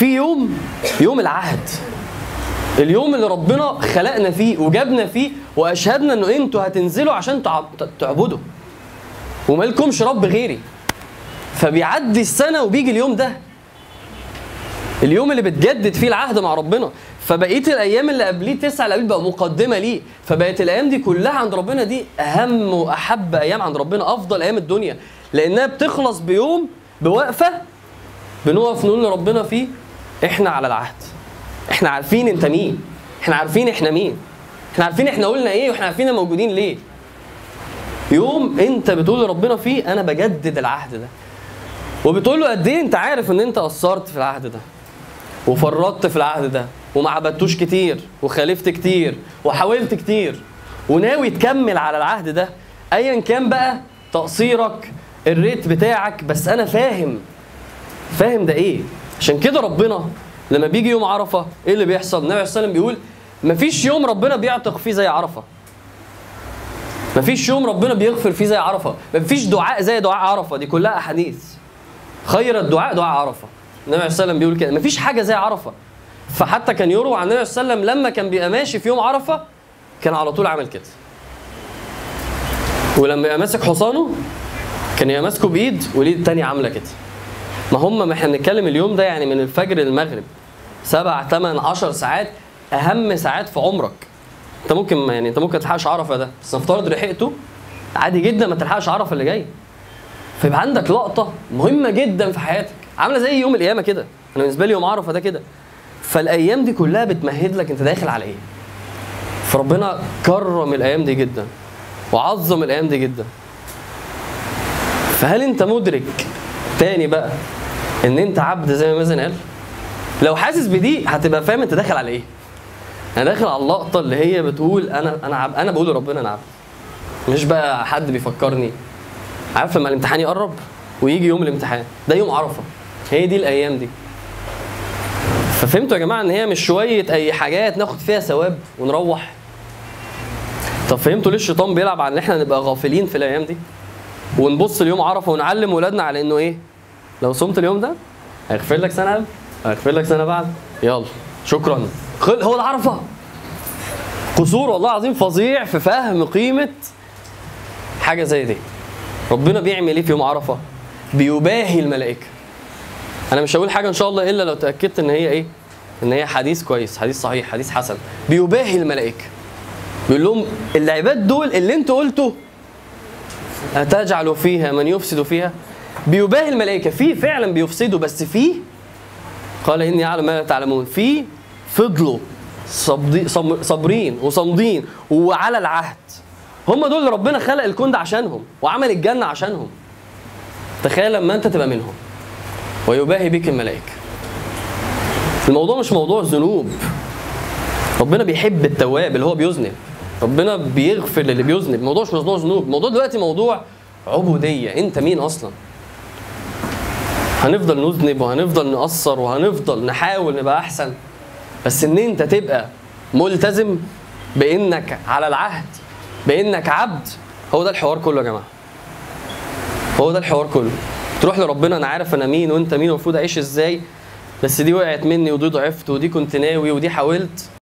في يوم العهد، اليوم اللي ربنا خلقنا فيه وجابنا فيه واشهدنا انه انتوا هتنزلوا عشان تعبدوا وما لكمش رب غيري. فبيعدي السنه وبيجي اليوم ده، اليوم اللي بتجدد فيه العهد مع ربنا. فبقيه الايام اللي قبليه 9 اللي قبليه بقى مقدمه ليه. فبقت الايام دي كلها عند ربنا دي اهم واحب ايام عند ربنا، افضل ايام الدنيا، لانها بتخلص بيوم بوقفه بنقف نقول لربنا فيه احنا على العهد، احنا عارفين انت مين، احنا عارفين احنا مين، احنا عارفين احنا قلنا ايه، واحنا عارفين موجودين ليه. يوم انت بتقول لربنا فيه انا بجدد العهد ده، وبتقول له قد ايه انت عارف ان انت قصرت في العهد ده وفرطت في العهد ده وما عبدتوش كتير وخالفت كتير وحاولت كتير، وناوي تكمل على العهد ده ايا كان بقى تقصيرك الريت بتاعك. بس انا فاهم ده ايه. عشان كده ربنا لما بيجي يوم عرفه ايه اللي بيحصل؟ النبي عليه الصلاه والسلام بيقول مفيش يوم ربنا بيعتق فيه زي عرفه، مفيش يوم ربنا بيغفر فيه زي عرفه، مفيش دعاء زي دعاء عرفه. دي كلها احاديث، خير الدعاء دعاء عرفه. النبي عليه الصلاه والسلام بيقول كده، مفيش حاجه زي عرفه. فحتى كان يروى عن النبي عليه الصلاه والسلام لما كان بيبقى ماشي في يوم عرفه كان على طول عامل كده، ولما يبقى ماسك حصانه كان يبقى ماسكه بايد والايد الثانيه عامله كده. ما احنا بنتكلم اليوم ده يعني من الفجر للمغرب 7 8 10 ساعات، اهم ساعات في عمرك. انت ممكن ما تلحقش عرفه ده، بس نفترض لحقته عادي جدا ما تلحقش عرفه اللي جاي. فيبقى عندك لقطه مهمه جدا في حياتك، عامله زي يوم القيامه كده. انا بالنسبه لي يوم عرفه ده كده. فالايام دي كلها بتمهد لك انت داخل على ايه. فربنا كرم الايام دي جدا وعظم الايام دي جدا. فهل انت مدرك تاني بقى ان انت عبد زي ما مازن قال؟ لو حاسس بدي هتبقى فاهم انت داخل على ايه. انا داخل على اللقطه اللي هي بتقول انا بقول لربنا انا عبد، مش بقى حد بيفكرني. عارف لما الامتحان يقرب ويجي يوم الامتحان ده يوم عرفه، هي دي الايام دي. ففهمتوا يا جماعه ان هي مش شويه اي حاجات ناخد فيها ثواب ونروح؟ طب فهمتوا ليه الشيطان بيلعب على ان احنا نبقى غافلين في الايام دي ونبص اليوم عرفه ونعلم ولادنا على انه ايه؟ لو صمت اليوم ده هيغفر لك سنه قبل، هيغفر لك سنه بعد، يلا شكرا. هو ده عرفه. قصور والله العظيم فظيع في فهم قيمه حاجه زي دي. ربنا بيعمل ايه في يوم عرفه؟ بيباهي الملائكه. انا مش هقول حاجه ان شاء الله الا لو تاكدت ان هي ايه؟ ان هي حديث كويس، حديث صحيح، حديث حسن. بيباهي الملائكه، بيقول لهم العباد دول اللي انتوا قلتوا هتجعلوا فيها من يفسد فيها. بيباهي الملائكه، في فعلا بيفسدوا، بس في قال اني اعلم ما لا تعلمون، في فضلوا صابرين وصامدين وعلى العهد. هم دول اللي ربنا خلق الكون ده عشانهم وعمل الجنه عشانهم. تخيل لما انت تبقى منهم ويباهي بك الملائكه. الموضوع مش موضوع ذنوب، ربنا بيحب التواب اللي هو بيذنب، ربنا بيغفر للي بيذنب. الموضوع مش موضوع ذنوب، الموضوع دلوقتي موضوع عبوديه. انت مين اصلا؟ هنفضل نذنب وهنفضل نقصر وهنفضل نحاول نبقى احسن، بس ان انت تبقى ملتزم بانك على العهد، بانك عبد، هو ده الحوار كله يا جماعه. هو ده الحوار كله. تروح لربنا انا عارف انا مين وانت مين، المفروض اعيش ازاي، بس دي وقعت مني ودي ضعفت ودي كنت ناوي ودي حاولت.